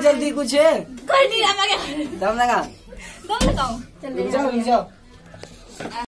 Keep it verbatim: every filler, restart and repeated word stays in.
जल्दी कुछ है। कोई नहीं, दम लगा। दम लगाओ। रुक जाओ रुक जाओ।